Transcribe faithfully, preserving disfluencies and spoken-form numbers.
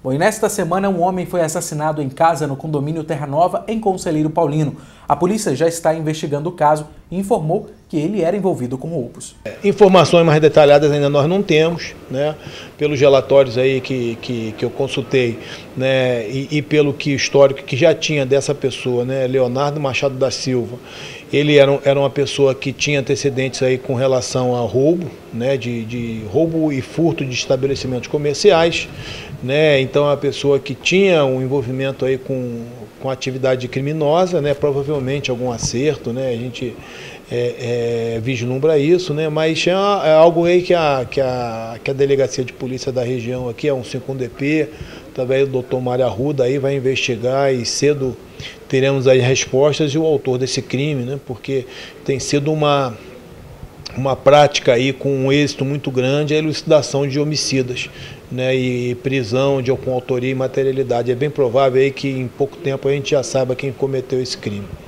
Bom, e nesta semana um homem foi assassinado em casa no condomínio Terra Nova, em Conselheiro Paulino. A polícia já está investigando o caso e informou que ele era envolvido com roubos. Informações mais detalhadas ainda nós não temos, né? Pelos relatórios aí que, que, que eu consultei, né? E, e pelo que histórico que já tinha dessa pessoa, né? Leonardo Machado da Silva. Ele era, era uma pessoa que tinha antecedentes aí com relação a roubo, né? De, de roubo e furto de estabelecimentos comerciais, né? Então é uma pessoa que tinha um envolvimento aí com, com atividade criminosa, né? Provavelmente algum acerto, né? A gente é, é, vislumbra isso, né? Mas é, é algo aí que a, que, a, que a Delegacia de Polícia da região aqui, é um cinco um D P, através do doutor Mário Arruda, aí vai investigar e cedo teremos aí respostas e o autor desse crime, né? Porque tem sido uma, uma prática aí com um êxito muito grande a elucidação de homicidas, né? E prisão de com autoria e materialidade. É bem provável aí que em pouco tempo a gente já saiba quem cometeu esse crime.